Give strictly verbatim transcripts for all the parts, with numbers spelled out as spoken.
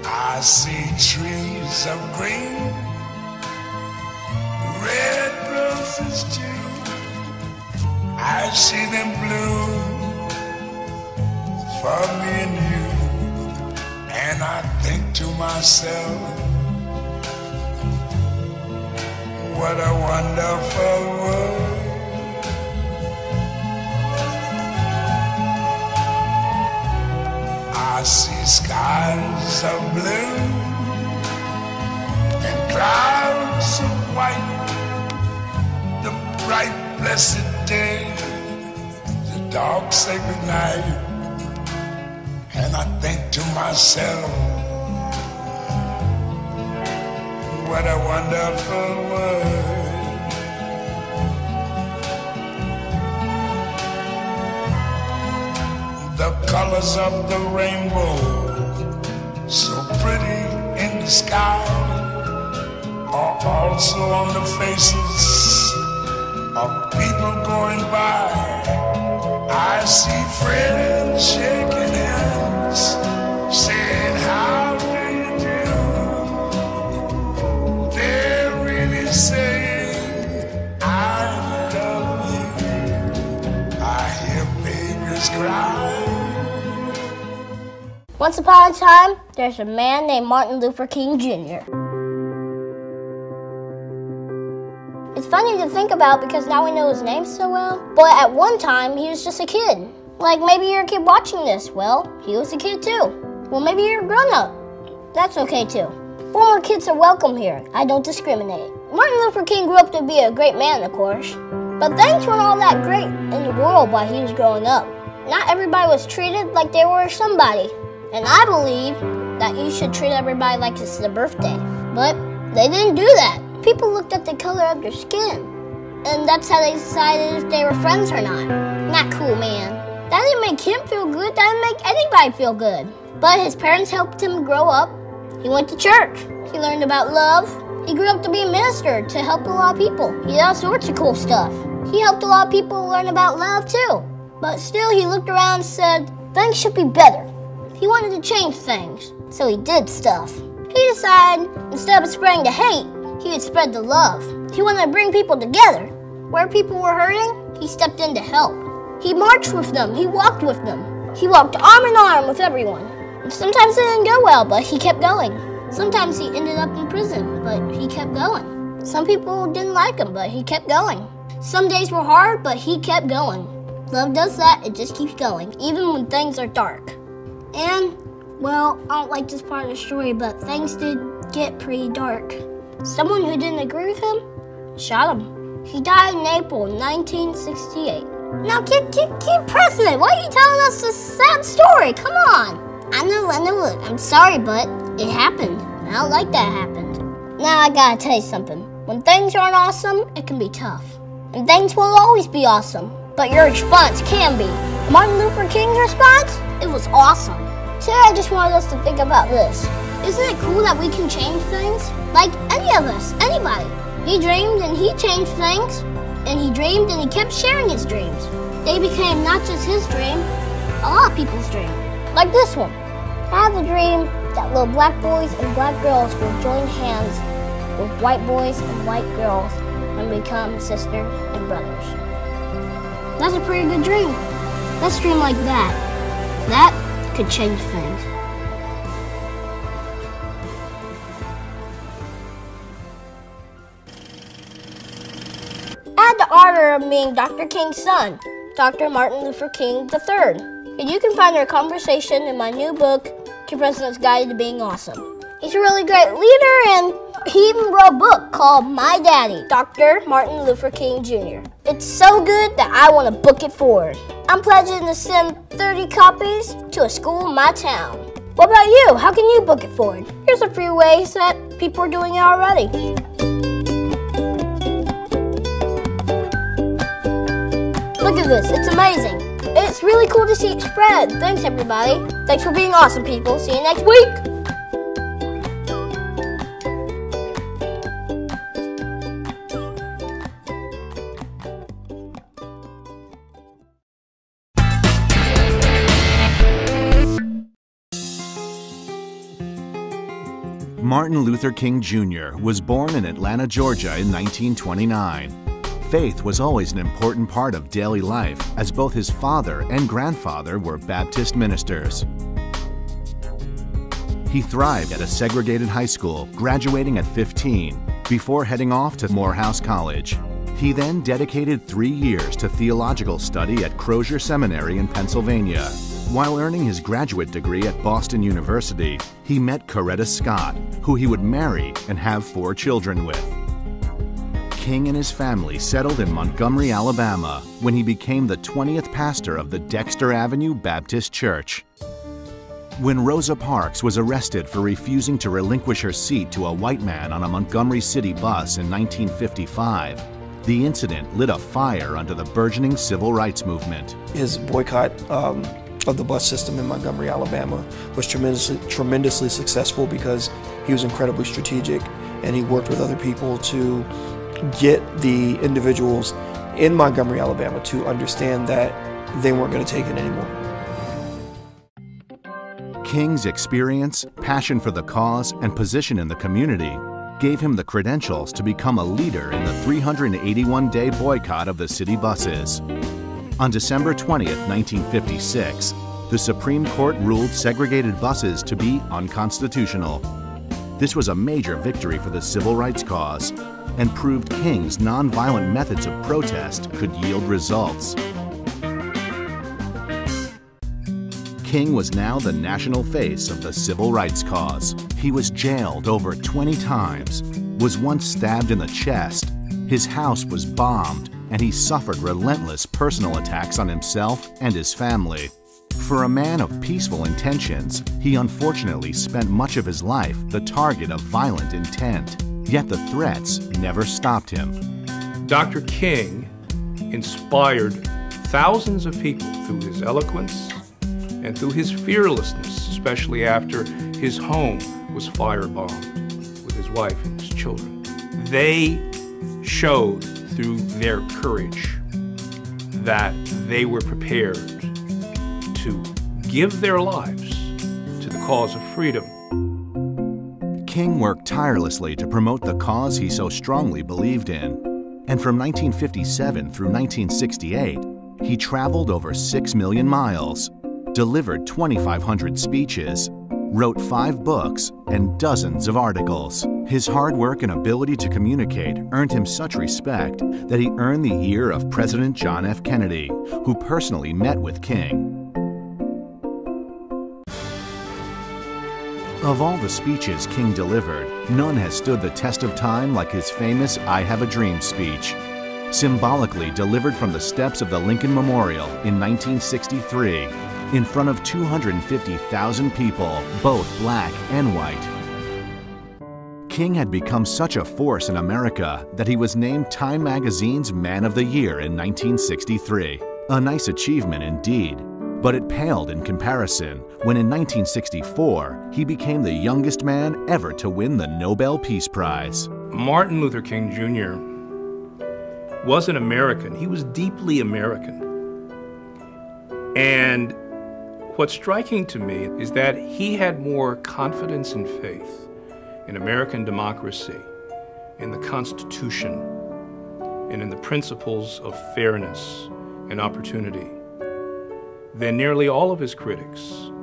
I see trees of green, red roses too. I see them bloom for me and you. And I think to myself, what a wonderful world. I see skies of blue and clouds of white, the bright blessed day, the dark sacred night. And I think to myself, what a wonderful world. The colors of the rainbow, so pretty in the sky, are also on the faces of people going by. I see friends shaking hands, saying, how do you do? They're really saying, I love you. I hear babies cry. Once upon a time, there's a man named Martin Luther King Junior It's funny to think about because now we know his name so well, but at one time he was just a kid. Like maybe you're a kid watching this, well, he was a kid too. Well, maybe you're a grown-up. That's okay too. Former kids are welcome here. I don't discriminate. Martin Luther King grew up to be a great man, of course, but things weren't all that great in the world while he was growing up. Not everybody was treated like they were somebody. And I believe that you should treat everybody like it's their birthday. But they didn't do that. People looked at the color of their skin. And that's how they decided if they were friends or not. Not cool, man. That didn't make him feel good. That didn't make anybody feel good. But his parents helped him grow up. He went to church. He learned about love. He grew up to be a minister to help a lot of people. He did all sorts of cool stuff. He helped a lot of people learn about love too. But still, he looked around and said, things should be better. He wanted to change things, so he did stuff. He decided, instead of spreading the hate, he would spread the love. He wanted to bring people together. Where people were hurting, he stepped in to help. He marched with them, he walked with them. He walked arm in arm with everyone. And sometimes it didn't go well, but he kept going. Sometimes he ended up in prison, but he kept going. Some people didn't like him, but he kept going. Some days were hard, but he kept going. Love does that, it just keeps going, even when things are dark. And, well, I don't like this part of the story, but things did get pretty dark. Someone who didn't agree with him shot him. He died in April nineteen sixty-eight. Now keep, keep, keep pressing it. Why are you telling us this sad story? Come on. I know, I know it. I'm sorry, but it happened. I don't like that happened. Now I gotta tell you something. When things aren't awesome, it can be tough. And things won't always be awesome, but your response can be. Martin Luther King's response? It was awesome. Today I just wanted us to think about this. Isn't it cool that we can change things? Like any of us, anybody. He dreamed and he changed things. And he dreamed and he kept sharing his dreams. They became not just his dream, a lot of people's dream. Like this one. I have a dream that little black boys and black girls will join hands with white boys and white girls and become sisters and brothers. That's a pretty good dream. Let's dream like that. That could change things. I had the honor of meeting Doctor King's son, Doctor Martin Luther King the third. And you can find our conversation in my new book, The President's Guide to Being Awesome. He's a really great leader, and he even wrote a book called My Daddy, Doctor Martin Luther King Junior It's so good that I want to book it forward. I'm pledging to send thirty copies to a school in my town. What about you? How can you book it forward? Here's a few ways that people are doing it already. Look at this, it's amazing. It's really cool to see it spread. Thanks, everybody. Thanks for being awesome, people. See you next week. Martin Luther King Junior was born in Atlanta, Georgia in nineteen twenty-nine. Faith was always an important part of daily life, as both his father and grandfather were Baptist ministers. He thrived at a segregated high school, graduating at fifteen, before heading off to Morehouse College. He then dedicated three years to theological study at Crozier Seminary in Pennsylvania. While earning his graduate degree at Boston University, he met Coretta Scott, who he would marry and have four children with. King and his family settled in Montgomery, Alabama, when he became the twentieth pastor of the Dexter Avenue Baptist Church. When Rosa Parks was arrested for refusing to relinquish her seat to a white man on a Montgomery City bus in nineteen fifty-five, the incident lit a fire under the burgeoning civil rights movement. His boycott um, of the bus system in Montgomery, Alabama was tremendously, tremendously successful because he was incredibly strategic and he worked with other people to get the individuals in Montgomery, Alabama to understand that they weren't going to take it anymore. King's experience, passion for the cause, and position in the community gave him the credentials to become a leader in the three hundred eighty-one day boycott of the city buses. On December twentieth, nineteen fifty-six, the Supreme Court ruled segregated buses to be unconstitutional. This was a major victory for the civil rights cause and proved King's nonviolent methods of protest could yield results. King was now the national face of the civil rights cause. He was jailed over twenty times, was once stabbed in the chest, his house was bombed, and he suffered relentless personal attacks on himself and his family. For a man of peaceful intentions, he unfortunately spent much of his life the target of violent intent, yet the threats never stopped him. Doctor King inspired thousands of people through his eloquence and through his fearlessness, especially after his home was firebombed with his wife and his children. They showed through their courage that they were prepared to give their lives to the cause of freedom. King worked tirelessly to promote the cause he so strongly believed in. And from nineteen fifty-seven through nineteen sixty-eight, he traveled over six million miles, delivered twenty-five hundred speeches, wrote five books, and dozens of articles. His hard work and ability to communicate earned him such respect that he earned the ear of President John F. Kennedy, who personally met with King. Of all the speeches King delivered, none has stood the test of time like his famous I Have a Dream speech. Symbolically delivered from the steps of the Lincoln Memorial in nineteen sixty-three, in front of two hundred fifty thousand people, both black and white. King had become such a force in America that he was named Time Magazine's Man of the Year in nineteen sixty-three. A nice achievement indeed, but it paled in comparison when in nineteen sixty-four he became the youngest man ever to win the Nobel Peace Prize. Martin Luther King Junior was an American. He was deeply American. And what's striking to me is that he had more confidence and faith in American democracy, in the Constitution, and in the principles of fairness and opportunity than nearly all of his critics.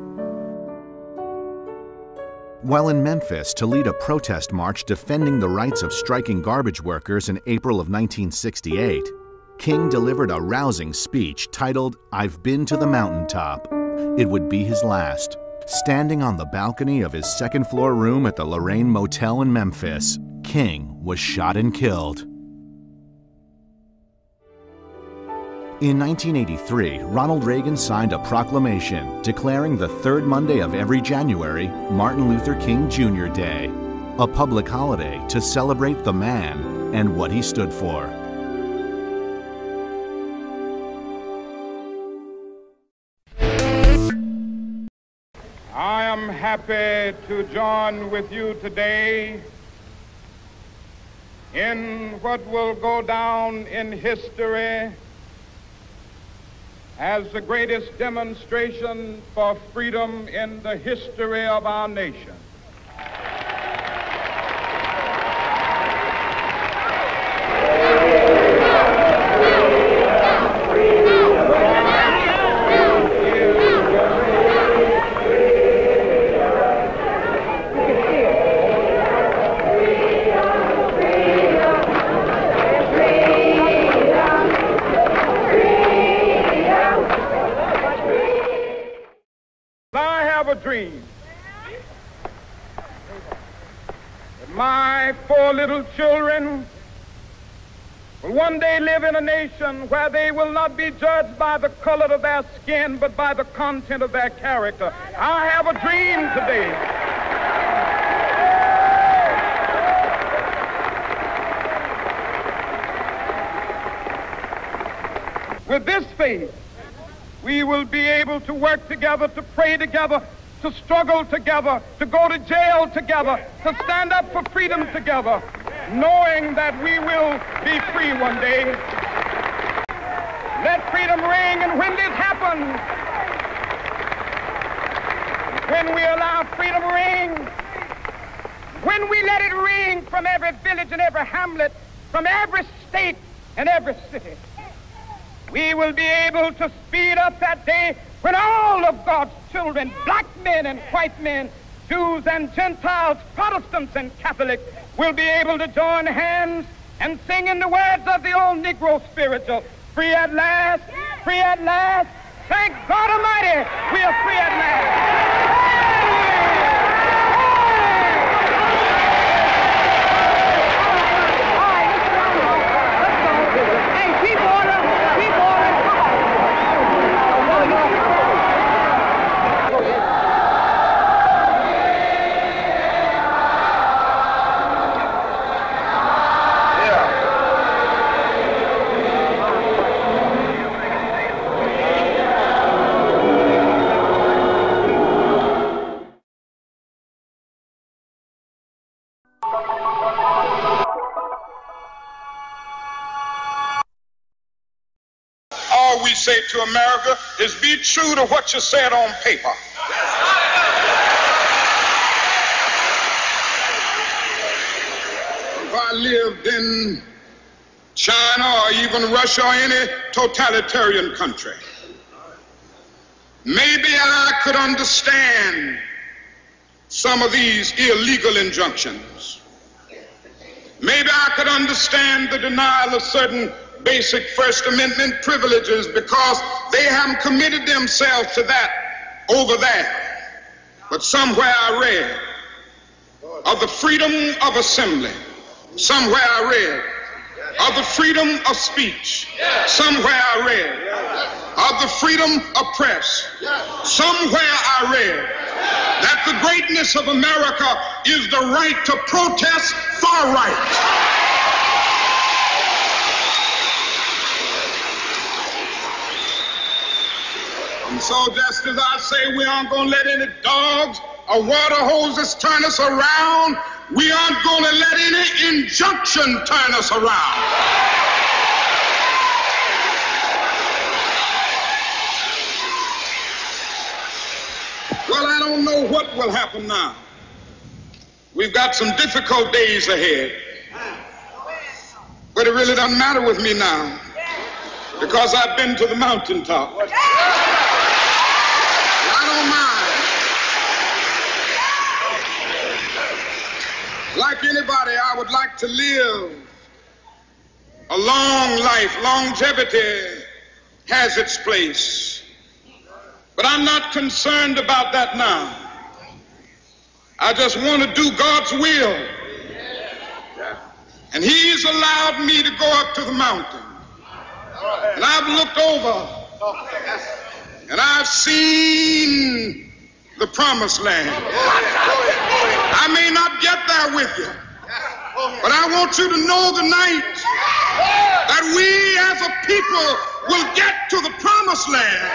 While in Memphis to lead a protest march defending the rights of striking garbage workers in April of nineteen sixty-eight, King delivered a rousing speech titled, "I've Been to the Mountaintop." It would be his last. Standing on the balcony of his second floor room at the Lorraine Motel in Memphis, King was shot and killed. In nineteen eighty-three, Ronald Reagan signed a proclamation declaring the third Monday of every January Martin Luther King Junior Day, a public holiday to celebrate the man and what he stood for. I am happy to join with you today in what will go down in history as the greatest demonstration for freedom in the history of our nation. a dream that my four little children will one day live in a nation where they will not be judged by the color of their skin, but by the content of their character. I have a dream today. With this faith, we will be able to work together, to pray together, to struggle together, to go to jail together, to stand up for freedom together, knowing that we will be free one day. Let freedom ring, and when this happens, when we allow freedom to ring, when we let it ring from every village and every hamlet, from every state and every city, we will be able to speed up that day when all of God's children, black men and white men, Jews and Gentiles, Protestants and Catholics, will be able to join hands and sing in the words of the old Negro spiritual, free at last, free at last, thank God Almighty, we are free at last. All we say to America is be true to what you said on paper. If I lived in China or even Russia or any totalitarian country, maybe I could understand some of these illegal injunctions. Maybe I could understand the denial of certain basic First Amendment privileges because they haven't committed themselves to that over there. But somewhere I read of the freedom of assembly. Somewhere I read of the freedom of speech. Somewhere I read of the freedom of press. Somewhere I read that the greatness of America is the right to protest far right. And so just as I say we aren't going to let any dogs or water hoses turn us around, we aren't going to let any injunction turn us around. Well, I don't know what will happen now. We've got some difficult days ahead. But it really doesn't matter with me now because I've been to the mountaintop. Like anybody, I would like to live a long life. Longevity has its place. But I'm not concerned about that now. I just want to do God's will. And He's allowed me to go up to the mountain. And I've looked over and I've seen the promised land. I may not get there with you, but I want you to know tonight that we as a people will get to the promised land.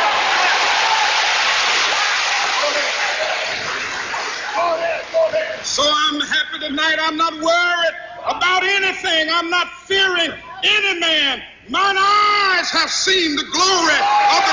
So I'm happy tonight. I'm not worried about anything. I'm not fearing any man. Mine eyes have seen the glory of